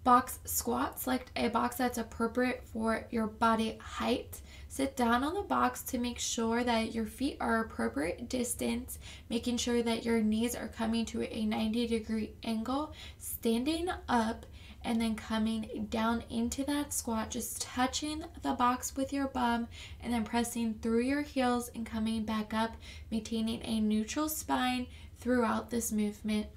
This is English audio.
Box squat, select a box that's appropriate for your body height. Sit down on the box to make sure that your feet are appropriate distance, making sure that your knees are coming to a 90-degree angle, standing up, and then coming down into that squat, just touching the box with your bum, and then pressing through your heels and coming back up, maintaining a neutral spine throughout this movement.